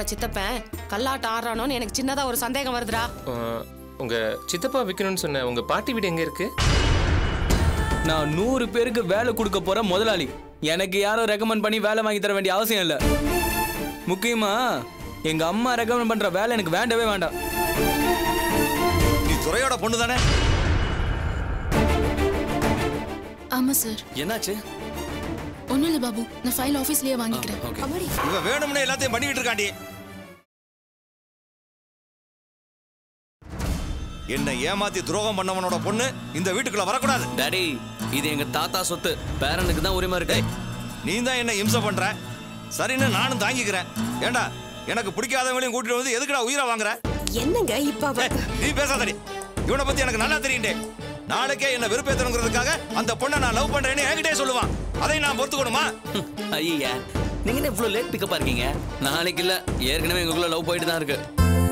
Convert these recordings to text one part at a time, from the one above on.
சித்தப்பன் கல்லாட்டம் ஆடுறானோன்னு எனக்கு சின்னதா ஒரு சந்தேகம் வருதுடா. உங்க சித்தப்பா விற்கணும்னு சொன்ன உங்க பாட்டி வீடு எங்க இருக்கு? நான் 100 பேருக்கு வேலை கொடுக்க போற முதலாளி. எனக்கு யாரும் ரெக்கமெண்ட் பண்ணி வேலை வாங்கி தர வேண்டிய அவசியம் இல்லை. முக்கியமா எங்க அம்மா ரெக்கமெண்ட் பண்ற வேலை எனக்கு வேண்டவே வேண்டாம். நீ துறையோட பொண்ணு தானே? ஆமா சார். என்னாச்சு? ஒண்ணும் இல்ல பாபு, நான் ஃபைல் ஆபீஸ்லயே வாங்கிக்கிறேன். இவ வேணும்னே எல்லாத்தையும் பண்ணிக்கிட்டு இருக்காண்டி. என்ன ஏமாத்தி துரோகம் பண்ணவனோட பொண்ணு இந்த வீட்டுக்குள்ள வரக்கூடாது. டாடி, இது எங்க தாத்தா சொத்து. பேரனுக்கு தான் உரிமை இருக்கு. நீ தான் என்ன இம்சை பண்ற. சரின்னு நானும் தாங்கிக்கிறேன். ஏண்டா எனக்கு பிடிக்காதவங்களையும் கூட்டிட்டு வந்து எதுக்குடா உயிரை வாங்குற? என்னங்க இப்ப நீ பேசாதடி. இவனை பத்தி எனக்கு நல்லா தெரியுண்டே. நாளைக்கே என்ன வெறுப்பேத்தணுங்கிறதுக்காக அந்த பொண்ணை நான் லவ் பண்றேன்னு என்கிட்டே சொல்லுவான். அதை நான் பொறுத்துக்கணுமா? ஐயா, நீங்க என்ன இவ்வளவு லேட் பிக்கப் இருக்கீங்க? நாளைக்கு இல்ல, ஏற்கனவே எங்களுக்குள்ள லவ் போயிட்டு தான் இருக்கு.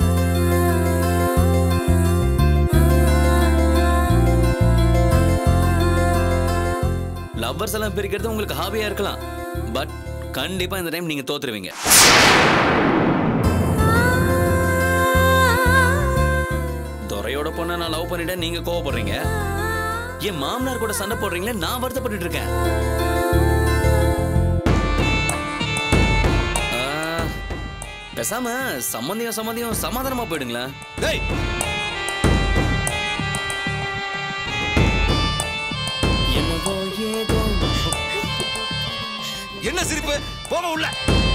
லவ்வர்ஸ் எல்லாம் பிரிக்கிறது உங்களுக்கு ஹாபியா இருக்கலாம். பட் கண்டிப்பா இந்த டைம் நீங்க தோத்துருவீங்க. துரையோட பொண்ணை நான் லவ் பண்ணிட்டேன், நீங்க கோவப்படுறீங்க. என் மாமனார் கூட சண்டை போடுறீங்களே, நான் வருத்தப்பட்டு இருக்கேன். பேசாம சம்பந்தியம் சமாதானமா போயிடுங்களா? என்ன சிரிப்பு? போக உள்ள.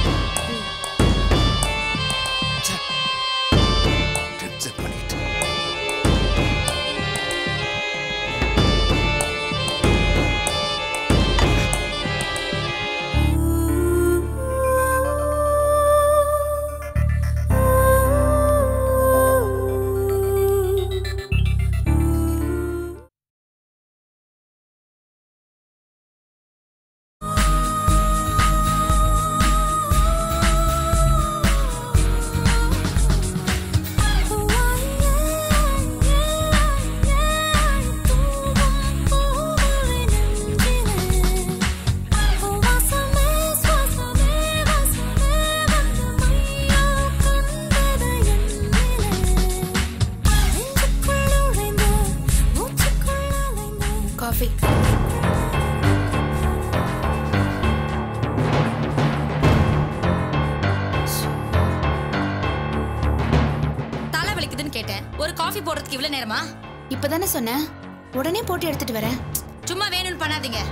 இப்பதானே சொன்னேன், உடனே போட்டு எடுத்துட்டு வரேன். சும்மா வேணும்னு பண்ணாதீங்க.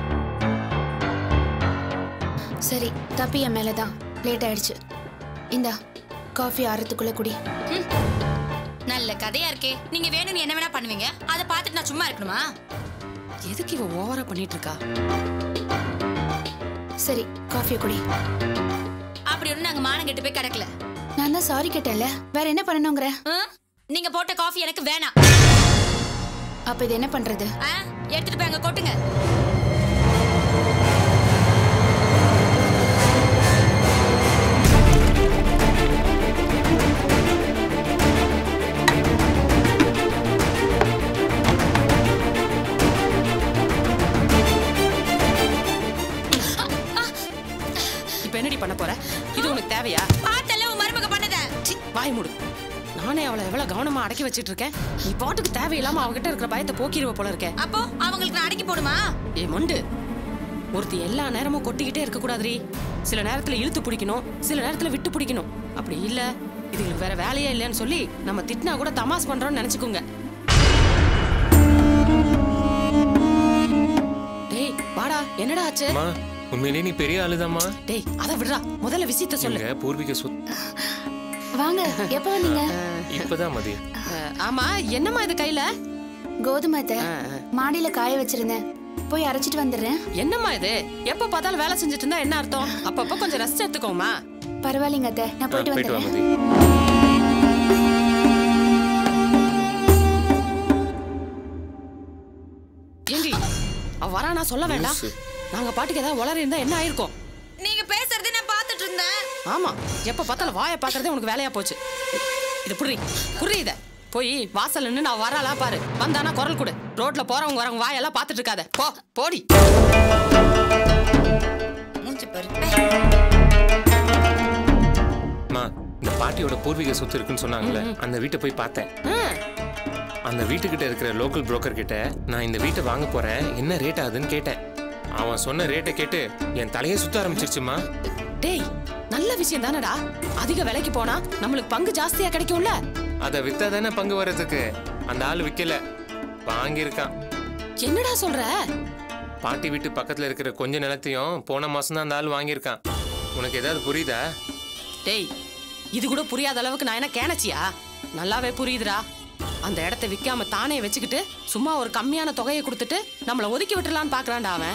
சரி, தப்பி என் மேலதான். லேட் ஆயிடுச்சு. இந்தா காஃபி ஆறதுக்குள்ள குடி. நல்ல கதையா இருக்கே. நீங்க வேணும்னு என்ன வேணா பண்ணுவீங்க, அதை பார்த்துட்டு நான் சும்மா இருக்கணுமா? எதுக்கு இவ ஓவரா பண்ணிட்டு இருக்கா? சரி, காஃபியை குடி. அப்படி ஒண்ணு நாங்க மானம் கெட்டு போய் கிடக்கல. நான் தான் சாரி கேட்டேன்ல, வேற என்ன பண்ணணுங்கிற? நீங்க போட்ட காஃபி எனக்கு வேணாம். அப்ப இது என்ன பண்றது? எடுத்துட்டு போய் அங்க கொட்டுங்க. இப்ப என்னடி பண்ண போற? இது உனக்கு தேவையா? பார்த்தல உன் மருமக பண்ணத. வாய் மூடு. நானே அவளை எவ்வளவு கவனமா அடக்கி வச்சிட்டு இருக்கேன். நீ பாட்டுக்கு தேவையில்லாம அவகிட்ட இருக்கிற பயத்தை போக்கிடுவ போல இருக்க. அப்போ அவங்களுக்கு நான் அடக்கி போடுமா? ஏ மொண்டு, ஒருத்தி எல்லா நேரமும் கொட்டிக்கிட்டே இருக்க கூடாதுரி. சில நேரத்துல இழுத்து பிடிக்கணும், சில நேரத்துல விட்டு பிடிக்கணும். அப்படி இல்ல இதுக்கு வேற வேலையே இல்லைன்னு சொல்லி நம்ம திட்டினா கூட தமாஸ் பண்றோம்னு நினைச்சுக்கோங்க. டேய் வாடா, என்னடா ஆச்சு? உண்மையிலே நீ பெரிய ஆளுதாம்மா. டேய் அத விடுறா, முதல்ல விஷயத்தை சொல்லு. பூர்வீக வாங்க. எப்ப வந்தீங்க? இப்பதான் மதி. ஆமா, என்னம்மா இது கையில? கோதுமை மாடியில காய வச்சிருந்தேன், போய் அரைச்சிட்டு வந்துடுறேன். என்னம்மா இது? எப்ப பார்த்தாலும் வேலை செஞ்சுட்டு இருந்தா என்ன அர்த்தம்? அப்பப்ப கொஞ்சம் ரெஸ்ட் எடுத்துக்கோமா. பரவாயில்லைங்க அத்தை, நான் போயிட்டு வந்துடுறேன். ஏண்டி அவ வரா, நான் சொல்ல வேண்டாம்? நாங்க பாட்டுக்கு ஏதாவது உளறி இருந்தா என்ன ஆயிருக்கும்? நீங்க பேசுறதை நான் பார்த்துட்டு இருந்தேன். ஆமா, எப்ப பார்த்தாலும் வாயை பாக்குறதே உனக்கு வேலையா போச்சு. இது புரி இத போய் வாசல் நின்னு நான் வரலா பாரு. வந்தானா குரல் கொடு. ரோட்ல போறவங்க வரவங்க வாயெல்லாம் பார்த்துட்டு இருக்காத. போடி. இந்த பாட்டியோட பூர்வீக சொத்து இருக்குன்னு சொன்னாங்கல்ல, அந்த வீட்டை போய் பார்த்தேன். அந்த வீட்டுக்கிட்ட இருக்கிற லோக்கல் புரோக்கர் கிட்ட நான் இந்த வீட்டை வாங்க போறேன், என்ன ரேட் ஆகுதுன்னு கேட்டேன். அவன் சொன்ன ரேட்டை கேட்டு என் தலையே சுத்த ஆரம்பிச்சிருச்சுமா. டேய், நல்ல விஷயம் தானடா. அதிக விலைக்கு போனா நம்மளுக்கு பங்கு ஜாஸ்தியா கிடைக்கும்ல. அதை வித்தா தானே பங்கு வர்றதுக்கு. அந்த ஆள் விக்கல, வாங்கியிருக்கான். என்னடா சொல்ற? பாட்டி வீட்டு பக்கத்துல இருக்கிற கொஞ்ச நிலத்தையும் போன மாசம் தான் அந்த ஆள் வாங்கியிருக்கான். உனக்கு ஏதாவது புரியுதா? டேய், இது கூட புரியாத அளவுக்கு நான் என்ன கேனச்சியா? நல்லாவே புரியுதுடா. அந்த இடத்த விற்காம தானே வச்சுக்கிட்டு சும்மா ஒரு கம்மியான தொகையை கொடுத்துட்டு நம்மளை ஒதுக்கி விட்டுலான்னு பாக்குறான்டா அவன்.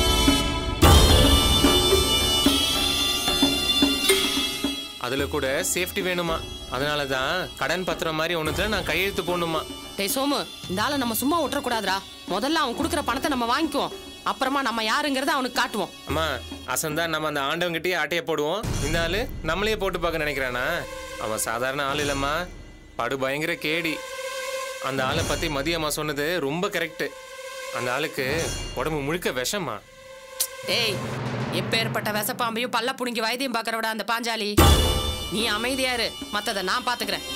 அதுல கூட சேஃப்டி வேணுமா, அதனாலதான் கடன் பத்திரம் மாதிரி ஒண்ணுத்துல நான் கையெழுத்து போடணுமா. டேய் சோமு, இந்த ஆளை நம்ம சும்மா விட்டுறக்கூடாதுடா. முதல்ல அவன் கொடுக்குற பணத்தை நம்ம வாங்கிக்குவோம், அப்புறமா நம்ம யாருங்கிறத அவனுக்கு காட்டுவோம். அம்மா, அசந்தா நம்ம அந்த ஆண்டவங்கிட்டயே ஆட்டைய போடுவோம். இந்த ஆளு நம்மளையே போட்டு பார்க்க நினைக்கிறானா? அவன் சாதாரண ஆள் இல்லம்மா, படு பயங்கர கேடி. அந்த ஆளை பத்தி மதியம்மா சொன்னது ரொம்ப கரெக்ட். அந்த ஆளுக்கு உடம்பு முழுக்க விஷமா. டேய், எப்பேற்பட்ட விஷப்பாம்பையும் பல்ல புடுங்கி வயதையும் பாக்குறவிட அந்த பாஞ்சாலி. நீ அமைதியாரு, மத்ததை நான் பாத்துக்கிறேன்.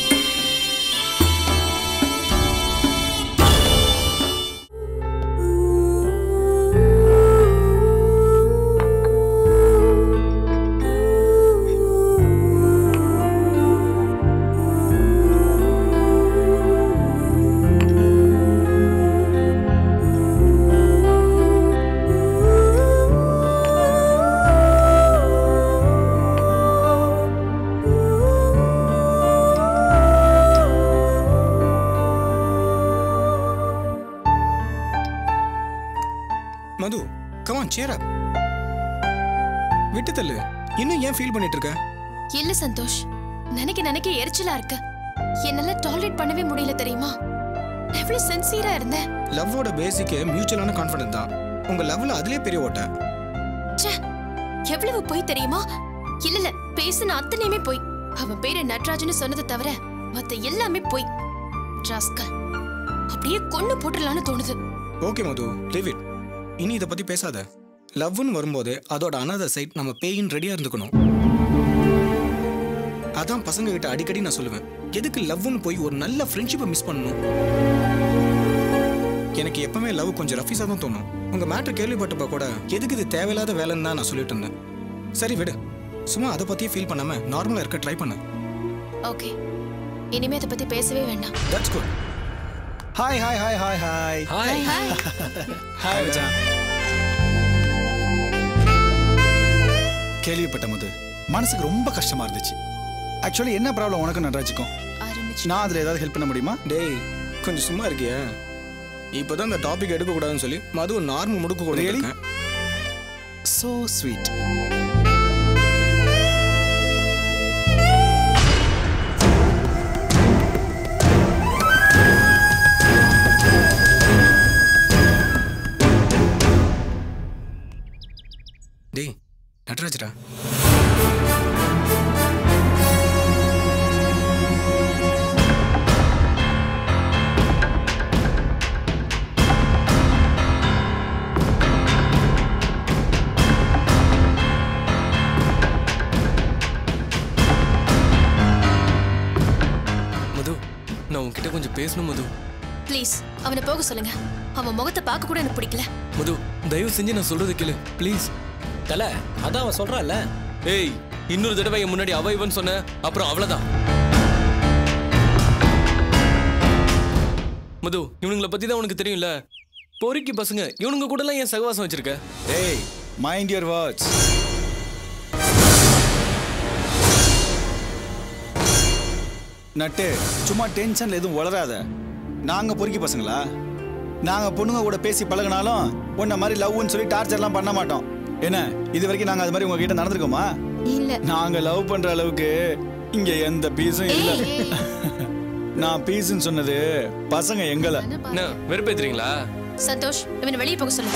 மது, come on, cheer up. விட்டு தள்ளு. இன்னும் ஏன் ஃபீல் பண்ணிட்டு இருக்க? இல்ல சந்தோஷ், நினைக்க எரிச்சலா இருக்கு. என்னால டாலரேட் பண்ணவே முடியல தெரியுமா? எவ்வளவு சின்சியரா இருந்தேன். லவ்வோட பேசிக் மியூச்சுவலான கான்ஃபிடன்ஸ் தான். உங்க லவ்ல அதுலயே பெரிய ஓட்ட. ச்சே, எவ்வளவு போய் தெரியுமா? இல்ல பேசின அத்தனையுமே போய். அவன் பேரை நட்ராஜ்னு சொன்னதை தவிர மத்த எல்லாமே போய். ராஸ்கல், அப்படியே கொன்னு போட்டுடலான்னு தோணுது. Okay Madhu, leave it. இனி இதை பத்தி பேசாத. லவ்னு வரும்போது அதோட அனதர் சைட் நம்ம பேயின் ரெடியா இருந்துக்கணும். அதான் பசங்க கிட்ட அடிக்கடி நான் சொல்லுவேன், எதுக்கு லவ்னு போய் ஒரு நல்ல ஃப்ரெண்ட்ஷிப்பை மிஸ் பண்ணணும்? எனக்கு எப்பவுமே லவ் கொஞ்சம் ரஃபீஸா தான் தோணும். உங்க மேட்டர் கேள்விப்பட்டப்ப கூட எதுக்கு இது தேவையில்லாத வேலைன்னு தான் நான் சொல்லிட்டு இருந்தேன். சரி விடு, சும்மா அதை பத்தியே ஃபீல் பண்ணாம நார்மலா இருக்க ட்ரை பண்ணு. ஓகே, இனிமே அதை பத்தி பேசவே வேண்டாம். That's good. Hi hi hi hi hi hi hi hi மச்சான். கேள்விப்பட்ட போது மனசுக்கு ரொம்ப கஷ்டமா இருந்துச்சு. ஆக்சுவலி என்ன ப்ராப்ளம் உனக்கு நட்ராஜுக்கும்? நான் அதுல ஏதாவது ஹெல்ப் பண்ண முடியுமா? டேய், கொஞ்சம் சும்மா இருக்கியா? இப்போதான் இந்த டாபிக் எடுக்க கூடாதுன்னு சொல்லி மது நார்மல் முடுக்கு கொடுக்க. So sweet. டேய் நட்ராஜ்ரா, மது, நான் உன்கிட்ட கொஞ்சம் பேசணும் மது. ப்ளீஸ் அவனை போக சொல்லுங்க. அவன் முகத்தை பார்க்க கூட எனக்கு பிடிக்கல. மது, தயவு செஞ்சு நான் சொல்றது கேளு ப்ளீஸ். தல, அதான் அவன் சொல்றான்ல. ஏய், இன்னொரு தடவை என் முன்னாடி அவ இவன் சொன்ன அப்புறம் அவ்வளவுதான். மது, இவனுங்களை பத்தி தான் உனக்கு தெரியும்ல. பொறுக்கி பசங்க இவனுங்க கூட எல்லாம் ஏன் சகவாசம் வச்சிருக்க? டேய், மைண்ட் யுவர் வேர்ட்ஸ். நட்டு, சும்மா டென்ஷன்ல எதுவும் வளராத. நாங்க பொறுக்கி பசங்களா? நாங்க பொண்ணுங்க கூட பேசி பழகினாலும் உன்ன மாதிரி லவ்னு சொல்லி டார்ச்சர்லாம் பண்ண மாட்டோம். என்ன, இது வரைக்கும் நாங்க அது மாதிரி உங்ககிட்ட நடந்துருக்கோமா? இல்ல. நாங்க லவ் பண்ற அளவுக்கு இங்க எந்த பீஸும் இல்ல. நான் பீஸ்ன்னு சொன்னது பசங்க எங்கள. என்ன வெறுப்பேத்துறீங்களா? சந்தோஷ், இவனை வெளியே போக சொல்லுங்க.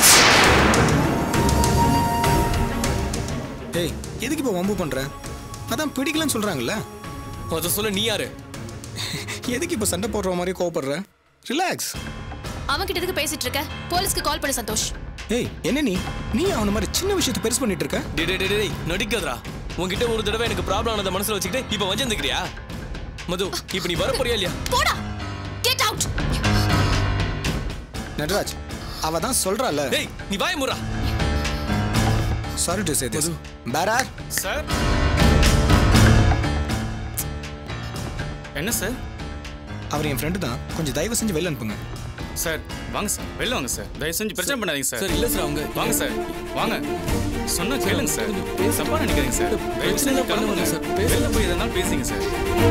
டேய், எதுக்கு இப்போ வம்பு பண்ற? அதான் பிடிக்கலன்னு சொல்றாங்கல்ல. அதை சொல்ல நீ யாரு? எதுக்கு இப்போ சண்டை போடுற மாதிரி கோவப்படுற? ரிலாக்ஸ். அவன் கிட்ட எதுக்கு பேசிட்டு இருக்க? போலீஸ்க்கு கால் பண்ணு சந்தோஷ். ஏய், என்ன நீ அவன மாதிரி சின்ன விஷயத்தை பெருசு பண்ணிட்டு இருக்க? டேய் நடிக்காதடா. உன்கிட்ட ஒரு தடவை எனக்கு ப்ராப்ளம் ஆனதை மனசுல வச்சுக்கிட்டு இப்ப வஞ்சிருக்கிறியா? மது, இப்ப நீ வர போறியா இல்லையா? போடா, கெட் அவுட். நட்ராஜ், அவ தான் சொல்றால. டேய், நீ வாய் மூடுடா. Sorry to say this. Bearer sir. என்ன சார்? அவர் என் ஃப்ரெண்டு தான். கொஞ்சம் தயவு செஞ்சு வெளில அனுப்புங்க. சார் வாங்க சார், வெளில வாங்க சார். தயவு செஞ்சு பிரச்சனை பண்ணாதீங்க சார். சார் இல்ல சார், அவங்க வாங்க சார், வாங்க. சொன்னா கேளுங்க சார். தப்பா நினைக்காதீங்க சார். தயவு செஞ்சு கிளம்புங்க சார். வெளில போய் எதனா பேசுங்க சார்.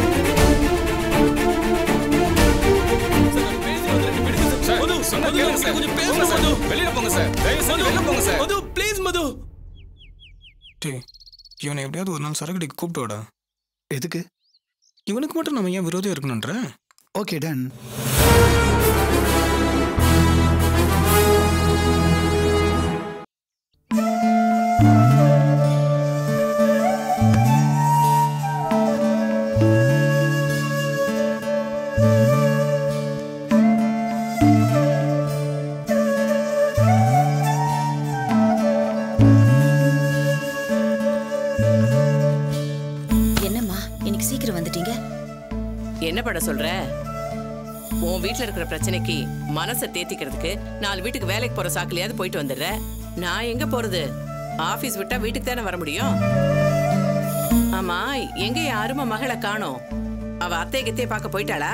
மது, சொன்னா கேளுங்க சார். கொஞ்சம் பேசுங்க சார். வெளில போங்க சார். தயவு செஞ்சு வெளில போங்க சார். மது, ப்ளீஸ் மது. டேய், இவனை எப்படியாவது ஒரு நாள் சரக்கடிக்கு கூப்பிட்டோடா. எதுக்கு? இவனுக்கு மட்டும் நம்ம ஏன் விரோதியா இருக்கணும்ன்ற? Okay done. என்ன பண்ண சொல்ற? உன் வீட்டுல இருக்கிற பிரச்சனைக்கு மனசை தேத்திக்கிறதுக்கு 4 வீட்டுக்கு வேலைக்கு போற சாக்குலையாவது போயிட்டு வந்துடுற. நான் எங்க போறது? ஆபீஸ் விட்டா வீட்டுக்கு தானே வர முடியும். ஆமா, எங்க என் அருமை மகளை காணோம்? அவ அத்தை கித்தே பார்க்க போயிட்டாளா?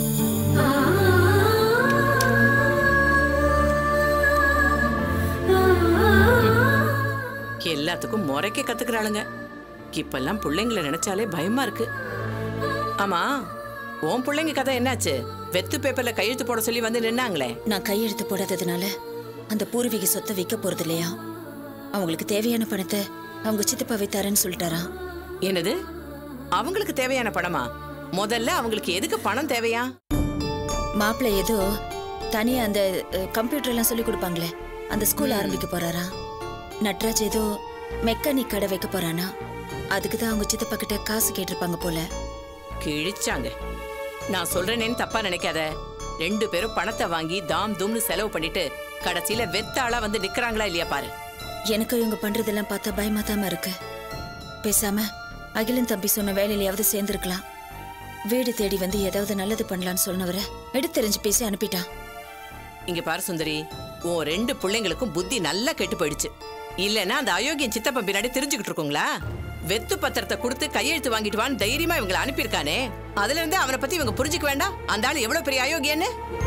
எல்லாத்துக்கும் முறைக்க கத்துக்கிறாளுங்க. இப்பெல்லாம் பிள்ளைங்களை நினைச்சாலே பயமா இருக்கு. ஆமா, உன் பிள்ளைங்க கதை என்னாச்சு? வெத்து பேப்பர்ல கையெழுத்து போட சொல்லி வந்து நின்னாங்களே. நான் கையெழுத்து போடாததுனால அந்த பூர்வீக சொத்தை விற்க போறது இல்லையா? அவங்களுக்கு தேவையான பணத்தை அவங்க சித்தப்பா வைத்தாரன்னு சொல்லிட்டாராம். என்னது? அவங்களுக்கு தேவையான பணமா? முதல்ல அவங்களுக்கு எதுக்கு பணம் தேவையா? மாப்பிள்ளை ஏதோ தனியா அந்த கம்ப்யூட்டர் எல்லாம் சொல்லி கொடுப்பாங்களே, அந்த ஸ்கூல் ஆரம்பிக்க போறாரா. நட்ராஜ் ஏதோ மெக்கானிக் கடை வைக்க போறானா. அதுக்குதான் அவங்க சித்தப்பா கிட்ட காசு கேட்டிருப்பாங்க போல. கிழிச்சாங்க. நான் சொல்றேன்னு தப்பா நினைக்காத. 2 பேரும் பணத்தை வாங்கி தாம் தூம்னு செலவு பண்ணிட்டு கடைசியில வெத்தாளா வந்து நிக்கிறாங்களா இல்லையா பாரு. எனக்கு இவங்க பண்றதெல்லாம் பார்த்தா பயமாதாம இருக்கு. பேசாம அகிலன் தம்பி சொன்ன வேலையிலையாவது சேர்ந்திருக்கலாம். வீடு தேடி வந்து ஏதாவது நல்லது பண்ணலான்னு சொன்னவரை எடுத்தெறிஞ்சு பேசி அனுப்பிட்டான். இங்க பாரு சுந்தரி, உன் 2 பிள்ளைங்களுக்கும் புத்தி நல்லா கெட்டு போயிடுச்சு. இல்லன்னா அந்த அயோக்கியன் சித்தப்பா பின்னாடி தெரிஞ்சுக்கிட்டு இருக்கோங்களா? வெத்து பத்திரத்தை கொடுத்து கையெழுத்து வாங்கிட்டு வான்னு தைரியமா இவங்களை அனுப்பியிருக்கானே, அதுல இருந்து அவனை பத்தி இவங்க புரிஞ்சுக்க வேண்டாம்? அந்த ஆளு எவ்வளவு பெரிய அயோக்கியன்னு.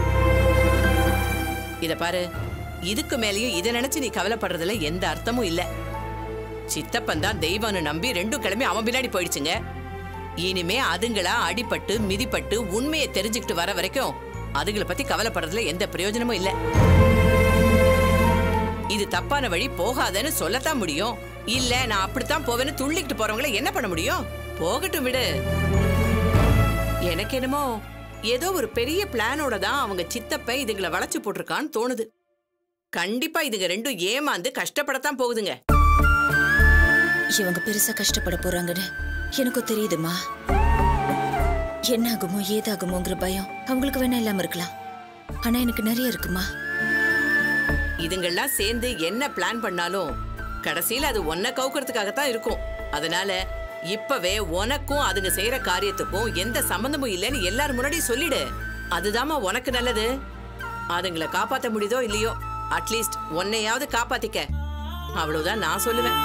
இத பாரு, இதுக்கு மேலேயும் இதை நினைச்சு நீ கவலைப்படுறதுல எந்த அர்த்தமும் இல்ல. சித்தப்பன் தான் தெய்வம்னு நம்பி 2 கிழமை அவன் பின்னாடி போயிடுச்சுங்க. இனிமே அதுங்களா அடிபட்டு மிதிப்பட்டு உண்மையை தெரிஞ்சுக்கிட்டு வர வரைக்கும் அதுங்களை பத்தி கவலைப்படுறதுல எந்த பிரயோஜனமும் இல்ல. இது தப்பான வழி, போகாதன்னு சொல்லத்தான் முடியும். இல்ல நான் அப்படித்தான் போவேன்னு துள்ளிக்கிட்டு போறவங்கள என்ன பண்ண முடியும்? போகட்டும் விடு. எனக்கு என்னமோ ஏதோ ஒரு பெரிய பிளானோட தான் அவங்க சித்தப்ப இதுங்களை வளைச்சு போட்டிருக்கான்னு தோணுது. கண்டிப்பா இதுங்க 2 ஏமாந்து கஷ்டப்படத்தான் போகுதுங்க. இவங்க பெருசா கஷ்டப்பட போறாங்கன்னு எனக்கும் தெரியுதுமா. என்ன ஆகுமோ ஏதாகுமோங்கிற பயம் அவங்களுக்கு வேணா இல்லாம இருக்கலாம். ஆனா எனக்கு நிறைய இருக்குமா. இதுங்கெல்லாம் சேர்ந்து என்ன பிளான் பண்ணாலும் கடைசியில அது உன்னை கவுக்கிறதுக்காகத்தான் இருக்கும். அதனால இப்பவே உனக்கும் அதுங்க செய்யற காரியத்துக்கும் எந்த சம்பந்தமும் இல்லைன்னு எல்லாரும் முன்னாடி சொல்லிடு. அதுதாம்மா உனக்கு நல்லது. அதுங்களை காப்பாத்த முடியுதோ இல்லையோ, அட்லீஸ்ட் உன்னையாவது காப்பாத்திக்க. அவ்வளவுதான் நான் சொல்லுவேன்.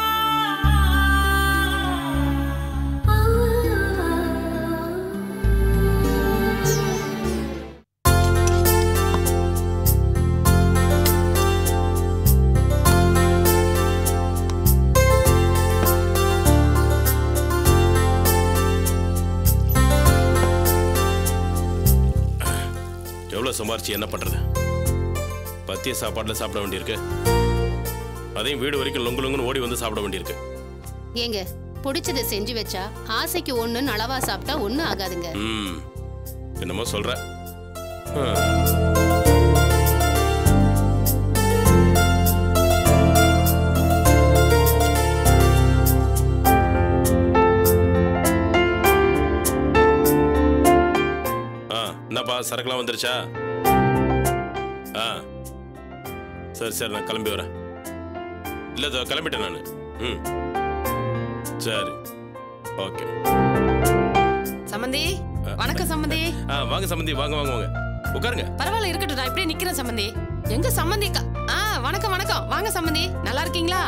சம்பாரிச்சு என்ன பண்றது? பத்திய சாப்பாடுல சாப்பிட வேண்டியிருக்கு. அதையும் வீடு வரைக்கும் லொங்கு லொங்குன்னு ஓடி வந்து சாப்பிட வேண்டியிருக்கு. ஏங்க, பிடிச்சதை செஞ்சு வச்சா ஆசைக்கு ஒண்ணுன்னு அளவா சாப்பிட்டா ஒண்ணும் ஆகாதுங்க. என்னமோ சொல்ற. என்னப்பா சரக்குலாம் வந்துருச்சா? சரி சரி, நான் கிளம்பி வரேன். இல்லை கிளம்பிட்டேன் நான். சரி ஓகே. சம்பந்தி வணக்கம் சம்பந்தி. வாங்க சம்பந்தி, வாங்க வாங்க வாங்க உட்காருங்க. பரவாயில்ல இருக்கட்டும், நான் இப்படியே நிக்கிறேன் சம்பந்தி. எங்க சம்பந்தி? வணக்கம் வணக்கம், வாங்க சம்பந்தி, நல்லா இருக்கீங்களா?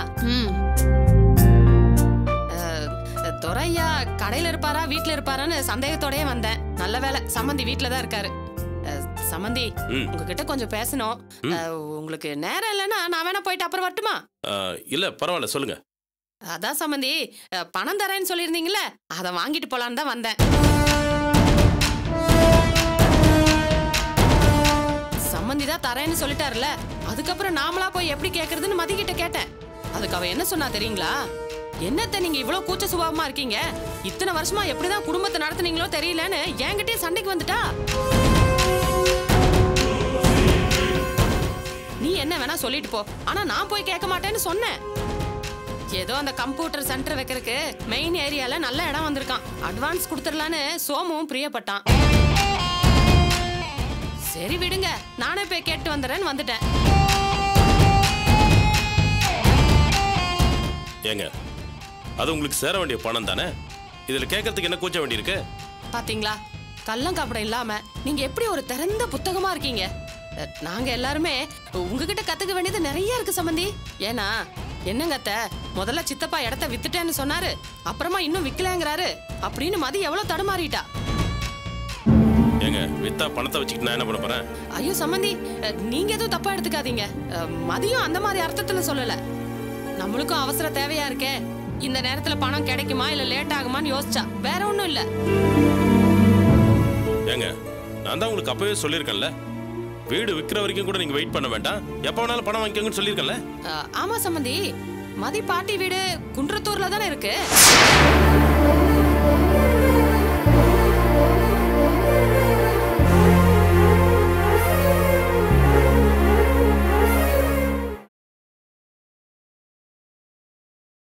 துரையா கடையில இருப்பாரா வீட்டுல இருப்பாரான்னு சந்தேகத்தோடயே வந்தேன். நல்ல வேலை சம்பந்தி வீட்டுல தான் இருக்காரு. சம்பந்தி உங்ககிட்ட கொஞ்சம் பேசணும். உங்களுக்கு நேரம் இல்லைன்னா நான் வேணா போயிட்டு அப்புறம் வரட்டுமா? இல்ல பரவாயில்ல, சொல்லுங்க. அதான் சம்பந்தி, பணம் தரேன்னு சொல்லியிருந்தீங்கல்ல, அதை வாங்கிட்டு போலான்னு தான் வந்தேன். சம்பந்தி தான் தரேன்னு சொல்லிட்டாருல, அதுக்கப்புறம் நாமளா போய் எப்படி கேட்கறதுன்னு மதி கிட்ட கேட்டேன். அதுக்கு அவ என்ன சொன்னா தெரியுங்களா? என்னத்த நீங்க இவ்வளவு கூச்ச சுபாவமா இருக்கீங்க, இத்தனை வருஷமா எப்படிதான் குடும்பத்தை நடத்துனீங்களோ தெரியலன்னு என்கிட்டயே சண்டைக்கு வந்துட்டா. நீ என்ன வேணா சொல்லிட்டு போ, ஆனா நான் போய் கேட்க மாட்டேன்னு சொன்னேன். ஏதோ அந்த கம்ப்யூட்டர் சென்டர் வைக்கிறதுக்கு மெயின் ஏரியால நல்ல இடம் வந்திருக்கான், அட்வான்ஸ் கொடுத்துடலான்னு சோமும் பிரியப்பட்டான். சரி விடுங்க, நானே போய் கேட்டு வந்துடுறேன்னு வந்துட்டேன். ஏங்க, அது உங்களுக்கு சேர வேண்டிய பணம் தானே, இதுல கேட்கறதுக்கு என்ன கூச்ச வேண்டியிருக்கு? பாத்தீங்களா, கள்ளம் கப்படம் இல்லாம நீங்க எப்படி ஒரு திறந்த புத்தகமா இருக்கீங்க. நாங்க எல்லாருமே உங்ககிட்ட கத்துக்க வேண்டியது நிறைய இருக்கு சம்பந்தி. ஏன்னா என்னங்க அத்தை, முதல்ல சித்தப்பா இடத்த வித்துட்டேன்னு சொன்னாரு, அப்புறமா இன்னும் விக்கலங்கிறாரு அப்படின்னு மதி எவ்வளவு தடுமாறிட்டா. ஏங்க, வித்தா பணத்தை வச்சுக்கிட்டு நான் என்ன பண்ண போறேன்? ஐயோ சம்பந்தி, நீங்க எதுவும் தப்பா எடுத்துக்காதீங்க. மதியம் அந்த மாதிரி அர்த்தத்துல சொல்லல. நம்மளுக்கும் அவசர தேவையா இருக்கே, இந்த நேரத்துல பணம் கிடைக்குமா இல்ல லேட் ஆகுமான்னு யோசிச்சா, வேற ஒண்ணும் இல்ல. ஏங்க, நான் தான் உங்களுக்கு அப்பவே சொல்லியிருக்கேன்ல, வீடு விற்கிற வரைக்கும் கூட நீங்க வெயிட் பண்ண வேண்டாம், எப்ப வேணாலும் பணம் வாங்கிக்கோங்கன்னு சொல்லியிருக்கேன்ல. ஆமா சம்பந்தி, மதி பாட்டி வீடு குன்றத்தூர்ல தானே இருக்கு.